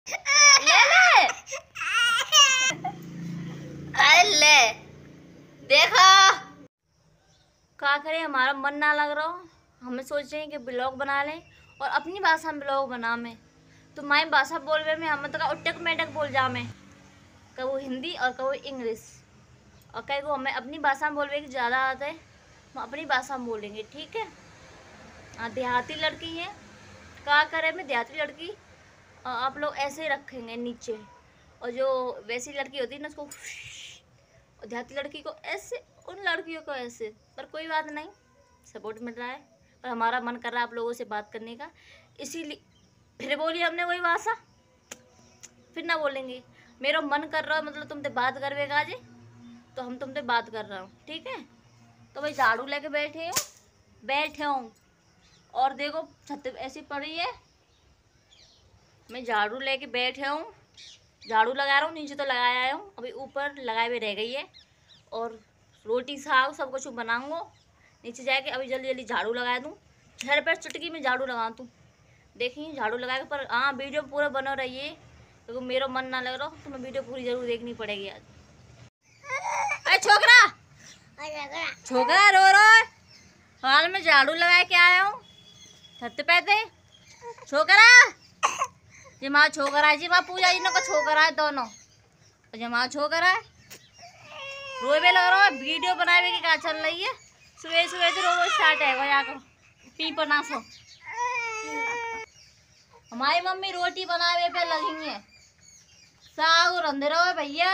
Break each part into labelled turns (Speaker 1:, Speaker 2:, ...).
Speaker 1: ले ले ले देखो क्या करें, हमारा मन ना लग रहा हो। हमें सोच रहे हैं कि ब्लॉग बना लें और अपनी भाषा में ब्लॉग बना में। तो माई भाषा बोलवे में हम तो उटक मेटक बोल जा में, कबो हिंदी और कबो इंग्लिश, और कई को हमें अपनी भाषा में बोलवे की ज़्यादा आता है, हम अपनी भाषा में बोलेंगे, ठीक है। देहाती लड़की है, क्या करें मैं देहाती लड़की, आप लोग ऐसे ही रखेंगे नीचे, और जो वैसी लड़की होती है ना उसको, और देहाती लड़की को ऐसे, उन लड़कियों को ऐसे। पर कोई बात नहीं, सपोर्ट मिल रहा है, पर हमारा मन कर रहा है आप लोगों से बात करने का, इसीलिए फिर बोली हमने वही भाषा, फिर ना बोलेंगे। मेरा मन कर रहा है, मतलब तुमसे बात करवेगा जी, तो हम तुमसे बात कर रहा हूँ, ठीक है। तो भाई झाड़ू लेके बैठे हूँ और देखो छत ऐसी पड़ी है, मैं झाड़ू लेके बैठे हूँ, झाड़ू लगा रहा हूँ, नीचे तो लगाया हूँ, अभी ऊपर लगाए हुए रह गई है, और रोटी साग सब कुछ बनाऊंगा, नीचे जाके अभी जल्दी जल्दी झाड़ू लगा दूँ, घर पर चुटकी में झाड़ू लगा दूँ। देखिए झाड़ू लगा के, पर हाँ वीडियो पूरा बना रहिए, क्योंकि तो मेरा मन ना लग रहा तो मैं वीडियो पूरी जरूर देखनी पड़ेगी आज। अरे छोकरा छोकरा रो है, हाल में झाड़ू लगा के आया हूँ छत पे थे। छोकरा जी माँ छोकरा है जी, माँ पूजा जी ने को छोकरा है दोनों, जी माँ छोकरा है, रोवे लग रहा है, वीडियो बनाए की क्या चल रही है, सुबह सुबह से रोज स्टार्ट है जाकर पी पना सो। हमारी मम्मी रोटी बनावे पे लगी है, साग रंधे रहो है भैया,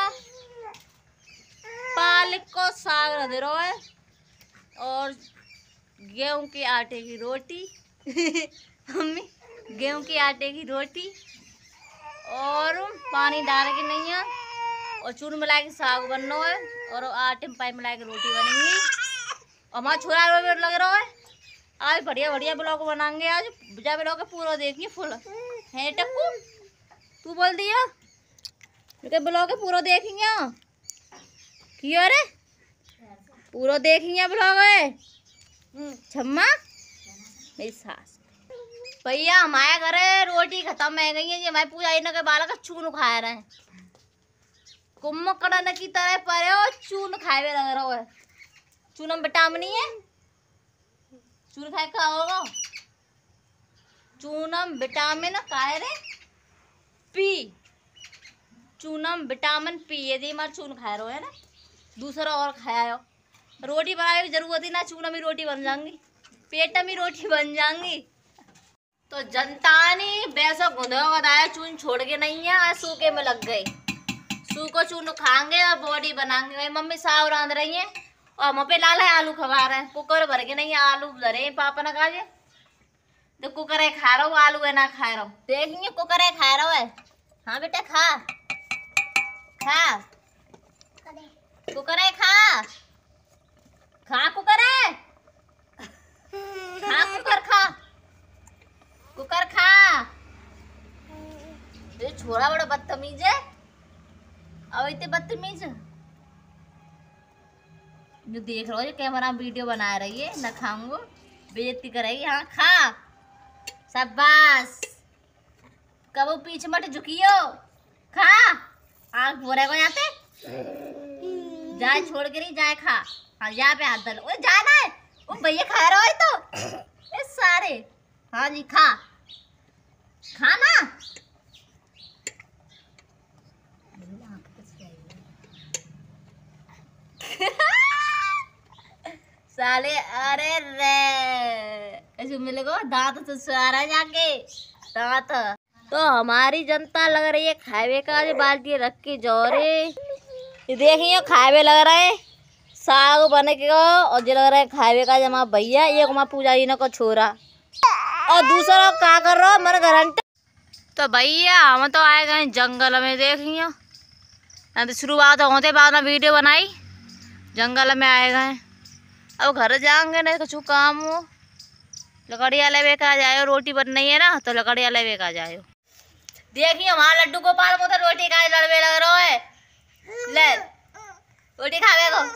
Speaker 1: पालक को साग रंधे रहो है, और गेहूं के आटे की रोटी मम्मी गेहूं के आटे की रोटी, और पानी डाल के नहीं है, और चून मिला के साग बन रहा है, और आटे में पाई मिला के रोटी बनेंगी, और हमारा छोरा लग रहा है। आज बढ़िया बढ़िया ब्लॉग बनाएंगे, आज बुझा ब्लॉग पूरा देखिए फुल है टक्कू, तू बोल दिया ब्लॉग पूरा देखेंगे क्यों, अरे पूरा देखेंगे ब्लॉग है छम्मा मेरी सास। भैया हमारे घरे रोटी खत्म है गई है, ये हमारी पूजा इन्हों के बालक चून खा रहे हैं, कुम्भकर्ण की तरह परे हो, चून खाए हुए लग रहा है, चूनम विटामिन है, चून खाए का होगा, चूनम विटामिन काय रे पी, चूनम विटामिन पी, यदि मार चून खा रहे हो है ना, दूसरा और खाया हो, रोटी बनाने की जरूरत ही ना, चूनम ही रोटी बन जाएंगी, पेट में रोटी बन जाएंगी। तो जनता ने वैसा गुंधो बताया, चून छोड़ के नहीं है, सूखे में लग गए, सूखो चून खाएंगे और बॉडी बनाएंगे। मेरी मम्मी साग रांध रही है, और हम पे लाल है आलू खवा रहे हैं, कुकर भर के नहीं है, आलू धरे पापा ने कहा तो कुकर है खा रहा हूँ, आलू है ना खा रहा हूँ, देखेंगे कुकर है खा रहा है। हाँ बेटा खा खा कुकर है खा खा कुकर है खा कुकर खा कुकर खा। ये छोरा बड़ा बदतमीज है, अब इतने बदतमीज जो देख रहा हो, कैमरा में वीडियो बना रही है, न खाऊंगो बेइज्जती करेगी। हाँ खा शाबाश, कबो पीछे मत झुकियो, खा आँख बोरे को जाते जाए छोड़ के नहीं जाए, खा हाँ यहाँ पे हाथ डालो, जाना है वो भैया खा रहा है तो ये सारे। हाँ जी खा खाना साले, अरे रे ऐसे मिलेगा दांत तो सारा जाके दांत। तो हमारी जनता लग रही है खावे का, आज बाल्टी रख के जोरे, ये देखिए खावे लग रहा है साग बने के, और जो लग रहा है खावे का जमा भैया, एक माँ पूजा जी ने को छोरा, और दूसरा क्या कर रहा मेरे गारंटी। तो भैया हम तो आए गए जंगल में, देखिए तो शुरुआत होते बाद में वीडियो बनाई, जंगल में आए गए, अब घर जाएंगे नहीं कुछ काम हो, लकड़िया ले बेका जाए, रोटी बननी है ना तो लकड़िया ले बेका जाए। देखिए वहाँ लड्डू गोपाल को तो रोटी का लड़वे लग रहा है, ले रोटी खावे को,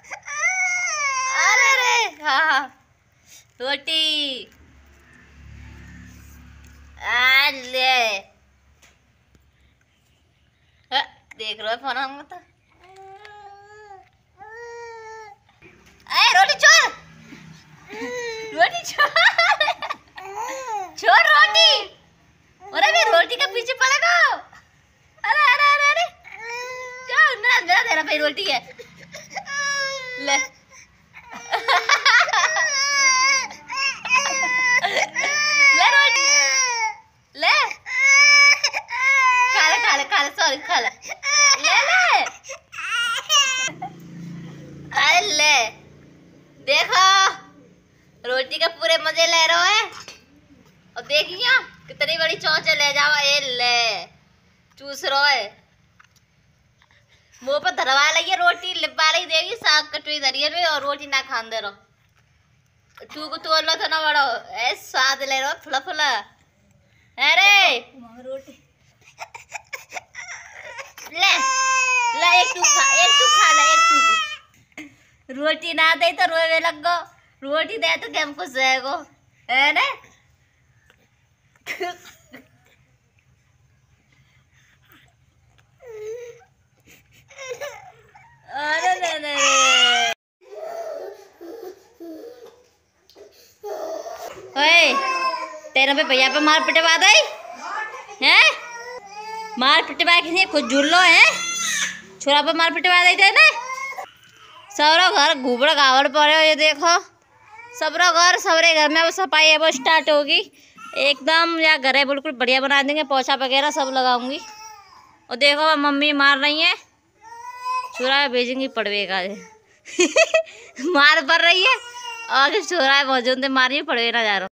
Speaker 1: अरे रे हाँ रोटी ले देख रहे हो फोन हम तो। अरे रोटी छोड़, रोटी छोड़, छोड़ रोटी। अरे मैं रोटी के पीछे पड़ेगा। अरे अरे अरे अरे चल, मेरा मेरा तेरा भाई रोटी है। ले ले रोटी ले, खा ले खा ले खा ले, सॉरी खा ले, ले ले। अरे ले देखो, रोटी के पूरे मजे ले रहे हैं। और देखिए कितनी बड़ी चौंचे ले जाओ। ये ले चूस रहो है, मुंह पर धरवा लगी रोटी, लिपा रही देगी, साग कटोरी धरिए में और रोटी ना खान दे रहो। तू को तोड़ लो तो ना बड़ो, ऐ स्वाद ले रहो फुला फुला। अरे रोटी ले ले, एक तू खा ले, एक तू। रोटी ना दे तो रोवे लग गो, रोटी दे तो क्या खुश रहेगो, है ना। अरे नहीं ओए, तेरे पे भैया पे मार पिटवा दे हैं, मार पिटवा के खुद झुल्लो है, छोरा पे मार पिटवा दे ना। सबरो घर घूबड़ गावड़ पड़े हो, ये देखो सबरो घर, सबरे घर में वो सफाई है वो स्टार्ट होगी एकदम। या घर है बिल्कुल बढ़िया बना देंगे, पोछा वगैरह सब लगाऊंगी। और देखो मम्मी मार रही है, छोरा भेजेंगी पड़वे का मार पड़ रही है और छोरा मौजूद मार रही है, पड़वे ना जा रहा।